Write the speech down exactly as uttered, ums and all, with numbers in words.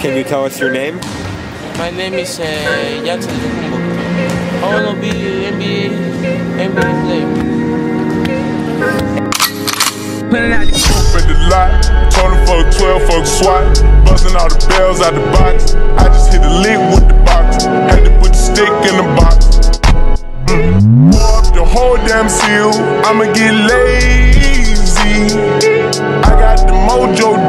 Can you tell us your name? My name is uh, Antetokounmpo. I want to be N B A, N B A player. At the lot, told him fuck twelve, fuck SWAT, busting all the bells out the box. I just hit the lick with the box, had to put the stick in the box. Mm. Pour up the whole damn seal, I'ma get lazy. I got the mojo